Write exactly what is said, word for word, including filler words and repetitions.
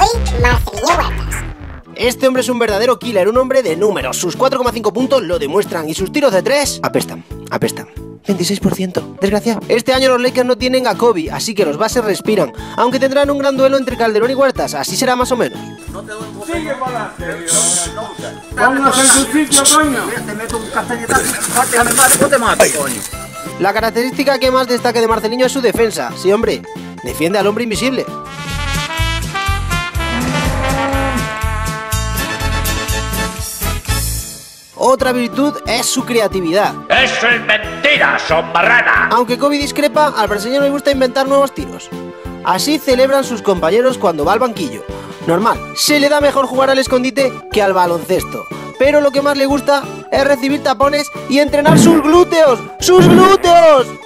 Hoy, Marcelino Huertas. Este hombre es un verdadero killer, un hombre de números. Sus cuatro coma cinco puntos lo demuestran y sus tiros de tres apestan, apestan. veintiséis por ciento, desgraciado. Este año los Lakers no tienen a Kobe, así que los bases respiran, aunque tendrán un gran duelo entre Calderón y Huertas, así será más o menos. Sigue para adelante, póngase en su sitio, coño. Te meto un castañetazo, déjame madre, no te mato, coño. La característica que más destaca de Marcelinho es su defensa. Sí, hombre, defiende al hombre invisible. Otra virtud es su creatividad. ¡Eso es mentira, son marrana! Aunque Kobe discrepa, al brasileño le gusta inventar nuevos tiros. Así celebran sus compañeros cuando va al banquillo. Normal, se le da mejor jugar al escondite que al baloncesto. Pero lo que más le gusta es recibir tapones y entrenar sus glúteos. ¡Sus glúteos!